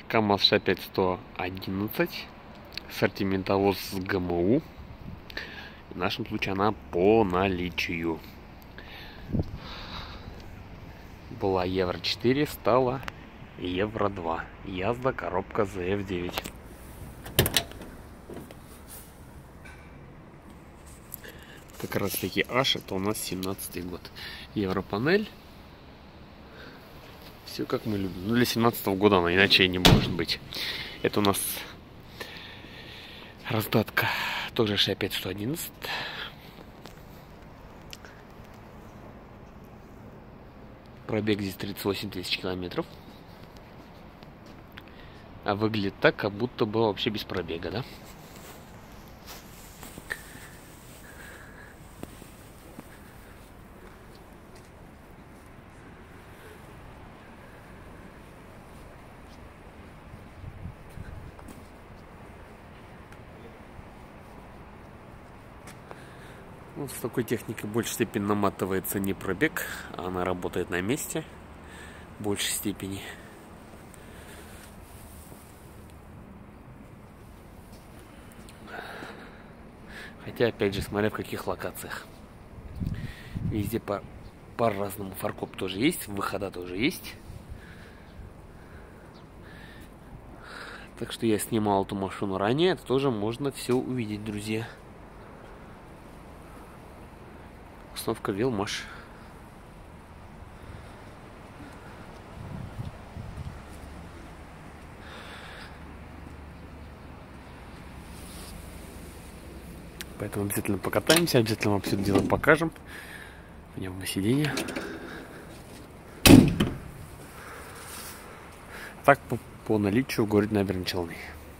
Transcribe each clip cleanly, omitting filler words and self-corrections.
КамАЗ-65-111, ассортиментовоз с ГМУ. В нашем случае она по наличию. Была Евро 4, стала Евро 2. Язда, коробка ZF9. Как раз таки H, это у нас 17-й год. Европанель. Все как мы любим. Ну, для 17-го года она иначе и не может быть. Это у нас раздатка тоже 65-111. Пробег здесь 38 тысяч километров. А выглядит так, как будто бы вообще без пробега, да? Вот с такой техникой в большей степени наматывается не пробег, а она работает на месте в большей степени. Хотя, опять же, смотря в каких локациях. Везде по-разному. Фаркоп тоже есть, выхода тоже есть. Так что я снимал эту машину ранее, это тоже можно все увидеть, друзья. Установка Велмаш. Поэтому обязательно покатаемся, обязательно вам все это дело покажем. Пойдем на сиденье. Так по наличию в городе Набережные Челны.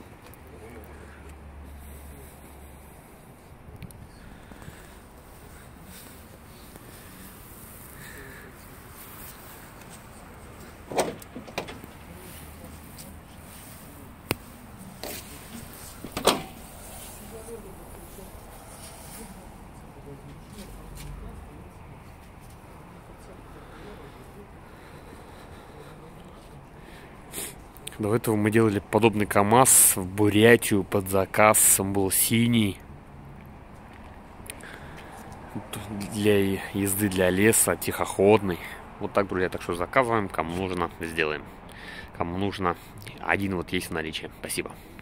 До этого мы делали подобный КамАЗ в Бурятию под заказ. Он был синий. Для езды для леса, тихоходный. Вот так, друзья. Так что заказываем. Кому нужно, сделаем. Кому нужно, один вот есть в наличии. Спасибо.